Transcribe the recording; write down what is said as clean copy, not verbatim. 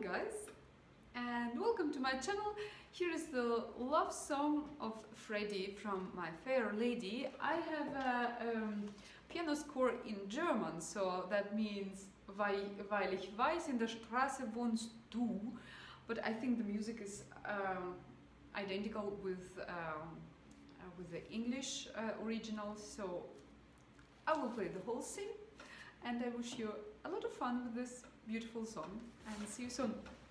guys, and welcome to my channel. Here is the love song of Freddie from My Fair Lady. I have a piano score in German, so that means weil ich weiß, in der Straße wohnst du, but I think the music is identical with the English original, so I will play the whole thing, and I wish you a lot of fun with this beautiful song, and see you soon.